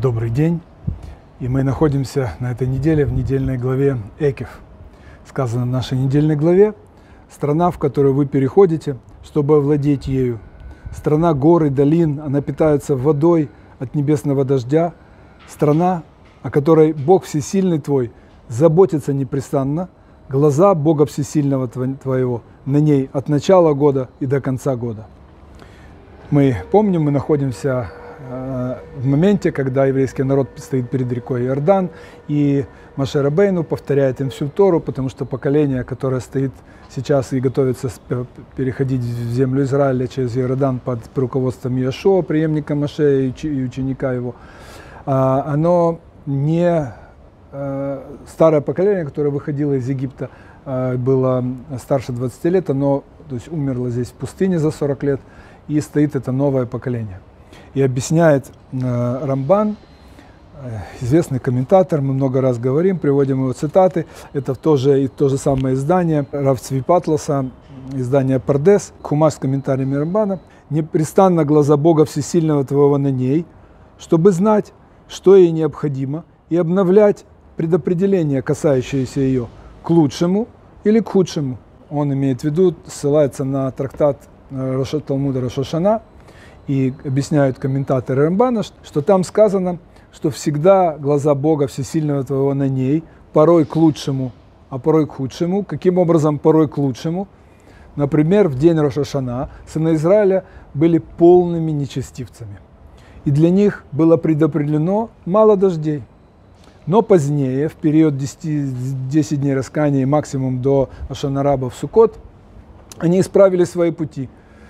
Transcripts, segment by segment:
Добрый день, и мы находимся на этой неделе в недельной главе Экев. Сказано в нашей недельной главе: страна, в которую вы переходите, чтобы овладеть ею. Страна гор и долин, она питается водой от небесного дождя. Страна, о которой Бог Всесильный твой заботится непрестанно. Глаза Бога Всесильного твоего на ней от начала года и до конца года. Мы помним, мы находимся в моменте, когда еврейский народ стоит перед рекой Иордан, и Моше Рабейну повторяет им всю Тору, потому что поколение, которое стоит сейчас и готовится переходить в землю Израиля через Иордан под руководством Иошуа, преемника Моше и ученика его, оно не старое поколение, которое выходило из Египта, было старше 20 лет, оно умерло здесь в пустыне за 40 лет, и стоит это новое поколение. И объясняет Рамбан, известный комментатор, мы много раз говорим, приводим его цитаты, это то же самое издание Рав Цви Патласа, издание Пардес, Хумаш с комментариями Рамбана: «Непрестанно глаза Бога Всесильного твоего на ней, чтобы знать, что ей необходимо, и обновлять предопределения, касающиеся ее, к лучшему или к худшему». Он имеет в виду, ссылается на трактат Талмуда Рош ха-Шана, и объясняют комментаторы Рамбана, что там сказано, что всегда глаза Бога Всесильного твоего на ней, порой к лучшему, а порой к худшему. Каким образом порой к лучшему? Например, в день Рош ха-Шана сыны Израиля были полными нечестивцами, и для них было предопределено мало дождей. Но позднее, в период 10 дней раскаяния, максимум до Ашана Раба в Суккот, они исправили свои пути.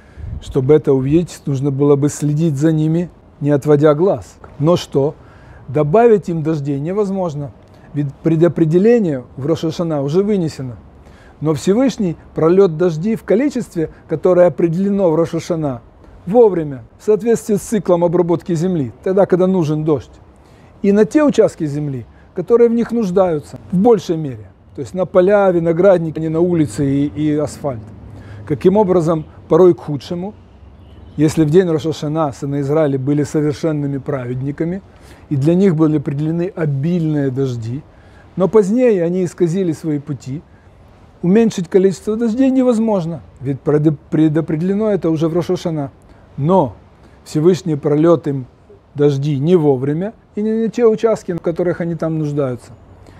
Чтобы это увидеть, нужно было бы следить за ними, не отводя глаз. Но что? Добавить им дождей невозможно, ведь предопределение в Рош ха-Шана уже вынесено. Но Всевышний прольет дожди в количестве, которое определено в Рош ха-Шана, вовремя, в соответствии с циклом обработки земли, тогда, когда нужен дождь. И на те участки земли, которые в них нуждаются, в большей мере. То есть на поля, виноградники, не на улице и асфальт. Каким образом порой к худшему? Если в день Рош ха-Шана сыны Израиля были совершенными праведниками, и для них были определены обильные дожди, но позднее они исказили свои пути, уменьшить количество дождей невозможно, ведь предопределено это уже в Рош ха-Шана. Но Всевышний прольет им дожди не вовремя и не на те участки, в которых они там нуждаются.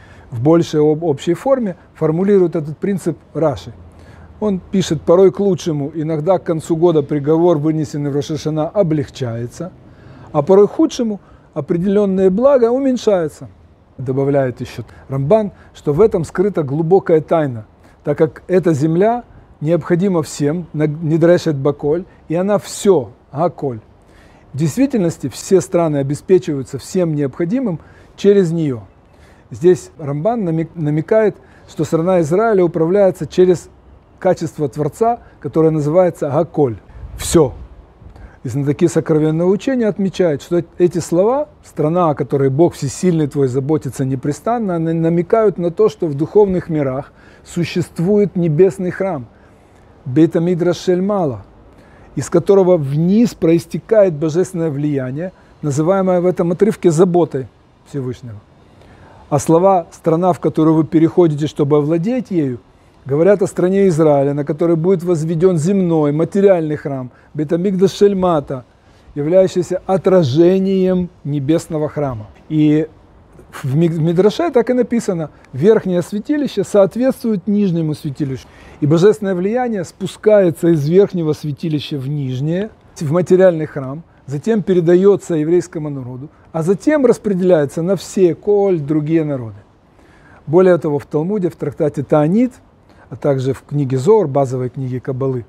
В большей общей форме формулирует этот принцип Раши. Он пишет: порой к лучшему, иногда к концу года приговор, вынесенный в Рош ха-Шана, облегчается, а порой к худшему определенное благо уменьшается. Добавляет еще Рамбан, что в этом скрыта глубокая тайна, так как эта земля необходима всем, недрешет баколь, и она все, гаколь. В действительности все страны обеспечиваются всем необходимым через нее. Здесь Рамбан намекает, что страна Израиля управляется через качество Творца, которое называется гаколь, все. И знатоки сокровенного учения отмечают, что эти слова, страна, о которой Бог Всесильный твой заботится непрестанно, намекают на то, что в духовных мирах существует небесный храм, Бейт Мидраш Шель Мала, из которого вниз проистекает божественное влияние, называемое в этом отрывке заботой Всевышнего. А слова «страна, в которую вы переходите, чтобы овладеть ею», говорят о стране Израиля, на которой будет возведен земной, материальный храм, Бейт Микдаш Шель Мата, являющийся отражением небесного храма. И в Мидраше так и написано: верхнее святилище соответствует нижнему святилищу. И божественное влияние спускается из верхнего святилища в нижнее, в материальный храм, затем передается еврейскому народу, а затем распределяется на все другие народы. Более того, в Талмуде, в трактате Таанит, а также в книге Зоар, базовой книге Каббалы,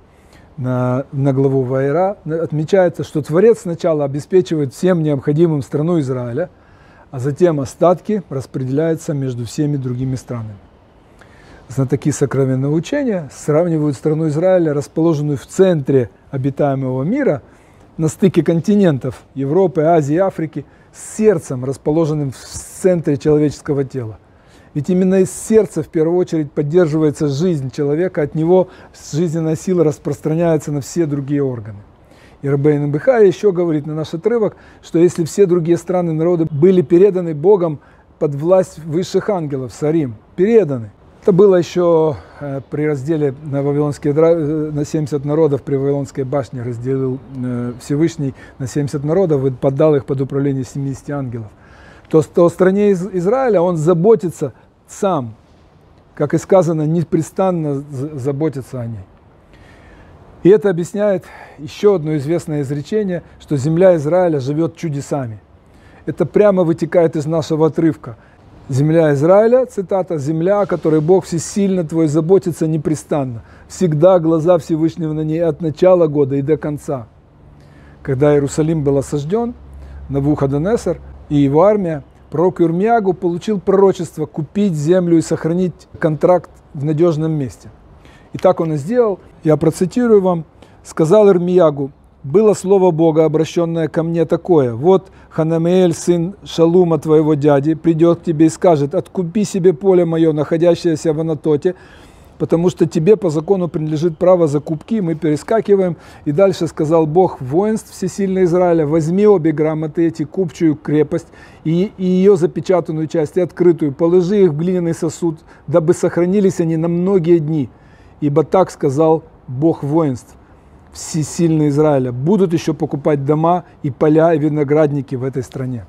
на главу Ваэра, отмечается, что Творец сначала обеспечивает всем необходимым страну Израиля, а затем остатки распределяются между всеми другими странами. Знатоки сокровенного учения сравнивают страну Израиля, расположенную в центре обитаемого мира, на стыке континентов Европы, Азии, Африки, с сердцем, расположенным в центре человеческого тела. Ведь именно из сердца в первую очередь поддерживается жизнь человека, от него жизненная сила распространяется на все другие органы. И Рабейну Бехая еще говорит на наш отрывок, что если все другие страны, народы были переданы Богом под власть высших ангелов, Сарим, переданы. Это было еще при разделе на 70 народов, при Вавилонской башне разделил Всевышний на 70 народов и поддал их под управление 70 ангелов. То о стране Израиля он заботится сам, как и сказано, непрестанно заботится о ней. И это объясняет еще одно известное изречение, что земля Израиля живет чудесами. Это прямо вытекает из нашего отрывка. Земля Израиля, цитата, «земля, о которой Бог всесильно твой заботится непрестанно, всегда глаза Всевышнего на ней от начала года и до конца». Когда Иерусалим был осажден, Навуходоносор и его армия, пророк Ирмиягу получил пророчество купить землю и сохранить контракт в надежном месте. И так он и сделал. Я процитирую вам. «Сказал Ирмиягу: было слово Бога, обращенное ко мне, такое: вот Ханамеэль, сын Шалума, твоего дяди, придет к тебе и скажет: откупи себе поле мое, находящееся в Анатоте, потому что тебе по закону принадлежит право закупки». Мы перескакиваем. И дальше сказал Бог воинств всесильный Израиля: возьми обе грамоты эти, купчую крепость и ее запечатанную часть, и открытую, положи их в глиняный сосуд, дабы сохранились они на многие дни. Ибо так сказал Бог воинств всесильный Израиля: будут еще покупать дома и поля и виноградники в этой стране.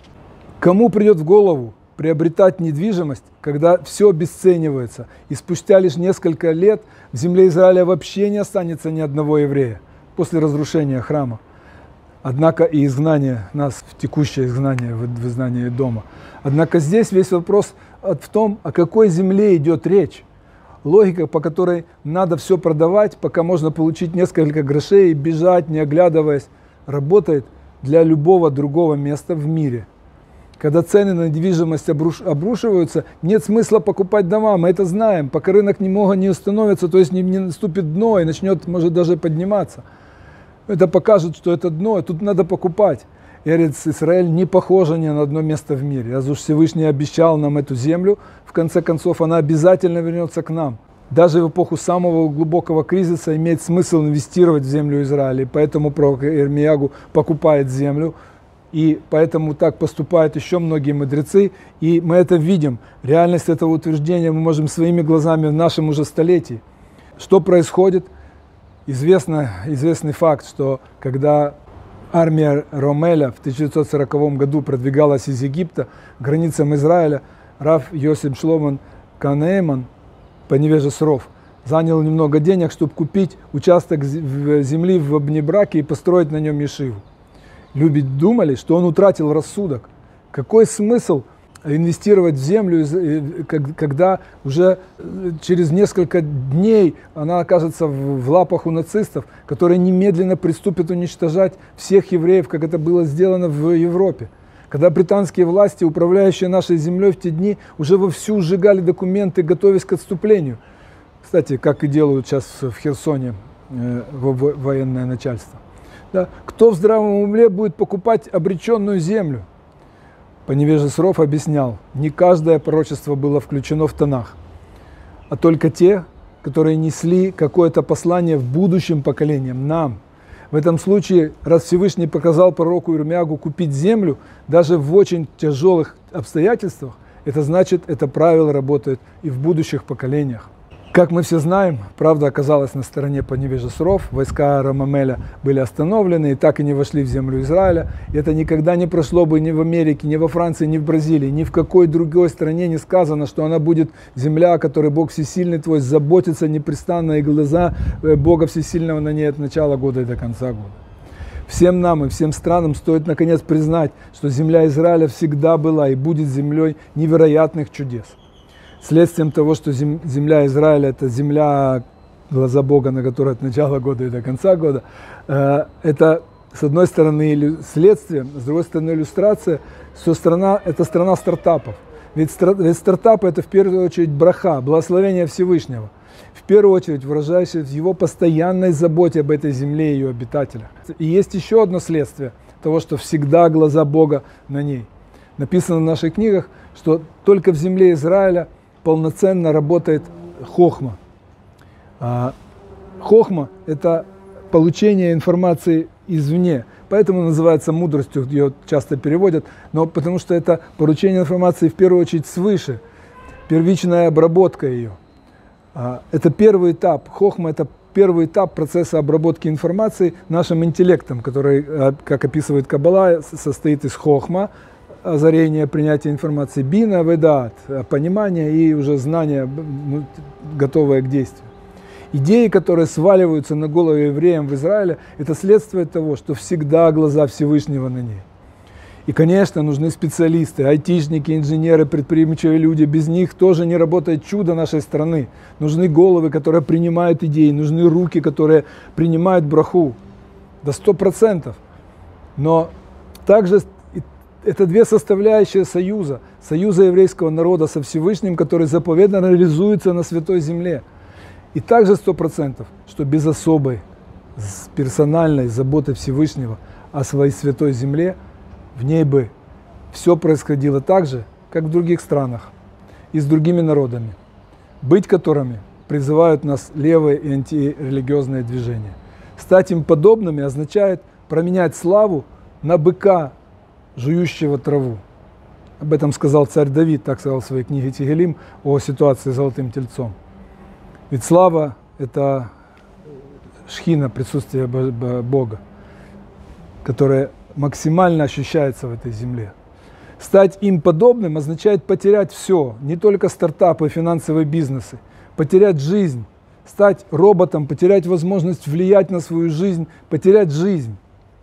Кому придет в голову приобретать недвижимость, когда все обесценивается, и спустя лишь несколько лет в земле Израиля вообще не останется ни одного еврея после разрушения храма? Однако и изгнание нас, в текущее изгнание, в изгнание дома. Однако здесь весь вопрос в том, о какой земле идет речь. Логика, по которой надо все продавать, пока можно получить несколько грошей и бежать, не оглядываясь, работает для любого другого места в мире. Когда цены на недвижимость обрушиваются, нет смысла покупать дома, мы это знаем, пока рынок немного не установится, то есть не наступит дно и начнет, может, даже подниматься. Это покажет, что это дно, и тут надо покупать. Эрец Исраэль не похожа ни на одно место в мире. Раз уж Всевышний обещал нам эту землю, в конце концов она обязательно вернется к нам. Даже в эпоху самого глубокого кризиса имеет смысл инвестировать в землю Израиля. И поэтому пророк Ирмиягу покупает землю. И поэтому так поступают еще многие мудрецы. И мы это видим. Реальность этого утверждения мы можем своими глазами в нашем уже столетии. Что происходит? Известный факт, что когда армия Ромеля в 1940 году продвигалась из Египта к границам Израиля, рав Йосиф Шломон Канееман по невеже Сров занял немного денег, чтобы купить участок земли в Бне-Браке и построить на нем ешиву. Люди думали, что он утратил рассудок. Какой смысл инвестировать в землю, когда уже через несколько дней она окажется в лапах у нацистов, которые немедленно приступят уничтожать всех евреев, как это было сделано в Европе. Когда британские власти, управляющие нашей землей в те дни, уже вовсю сжигали документы, готовясь к отступлению. Кстати, как и делают сейчас в Херсоне военное начальство. Да? Кто в здравом уме будет покупать обреченную землю? По невеже Сров объяснял, не каждое пророчество было включено в Танах, а только те, которые несли какое-то послание в будущим поколениям, нам. В этом случае, раз Всевышний показал пророку Ирмиягу купить землю, даже в очень тяжелых обстоятельствах, это значит, это правило работает и в будущих поколениях. Как мы все знаем, правда оказалась на стороне по невеже Сров, войска Ромамеля были остановлены и так и не вошли в землю Израиля. И это никогда не прошло бы ни в Америке, ни во Франции, ни в Бразилии, ни в какой другой стране не сказано, что она будет земля, о которой Бог Всесильный твой заботится непрестанно, и глаза Бога Всесильного на ней от начала года и до конца года. Всем нам и всем странам стоит наконец признать, что земля Израиля всегда была и будет землей невероятных чудес. Следствием того, что земля Израиля – это земля глаза Бога, на которой от начала года и до конца года, это, с одной стороны, следствие, с другой стороны, иллюстрация, что страна – это страна стартапов. Ведь стартапы – это в первую очередь браха, благословение Всевышнего, в первую очередь выражающееся в его постоянной заботе об этой земле и ее обитателях. И есть еще одно следствие того, что всегда глаза Бога на ней. Написано в наших книгах, что только в земле Израиля полноценно работает хохма. Хохма – это получение информации извне. Поэтому называется мудростью, ее часто переводят, но потому что это поручение информации в первую очередь свыше, первичная обработка ее. Это первый этап. Хохма – это первый этап процесса обработки информации нашим интеллектом, который, как описывает Каббала, состоит из хохма, озарения, принятия информации, бина, ведаат, понимания и уже знания, готовое к действию. Идеи, которые сваливаются на голову евреям в Израиле, это следствие того, что всегда глаза Всевышнего на ней. И, конечно, нужны специалисты, айтишники, инженеры, предприимчивые люди. Без них тоже не работает чудо нашей страны. Нужны головы, которые принимают идеи, нужны руки, которые принимают браху. До 100%. Но также это две составляющие союза. Союза еврейского народа со Всевышним, который заповедно реализуется на Святой Земле. И также 100%, что без особой персональной заботы Всевышнего о своей Святой Земле в ней бы все происходило так же, как в других странах и с другими народами, быть которыми призывают нас левые и антирелигиозные движения. Стать им подобными означает променять славу на быка, жующего траву. Об этом сказал царь Давид, так сказал в своей книге Тегелим о ситуации с золотым тельцом. Ведь слава – это шхина, присутствие Бога, которое максимально ощущается в этой земле. Стать им подобным означает потерять все, не только стартапы, финансовые бизнесы, потерять жизнь, стать роботом, потерять возможность влиять на свою жизнь, потерять жизнь.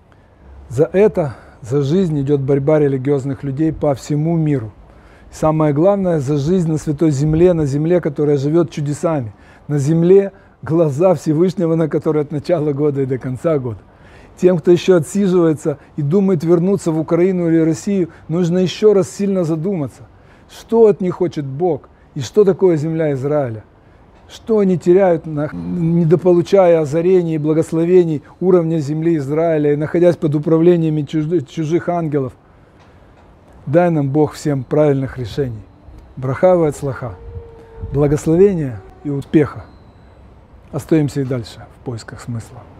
За это, за жизнь идет борьба религиозных людей по всему миру. Самое главное, за жизнь на Святой Земле, на земле, которая живет чудесами, на земле глаза Всевышнего, на которые от начала года и до конца года. Тем, кто еще отсиживается и думает вернуться в Украину или Россию, нужно еще раз сильно задуматься, что от них хочет Бог и что такое земля Израиля. Что они теряют, недополучая озарений и благословений уровня земли Израиля и находясь под управлениями чужих ангелов. Дай нам Бог всем правильных решений. Браха ва ацлаха. Благословения и успеха. Остаемся и дальше в поисках смысла.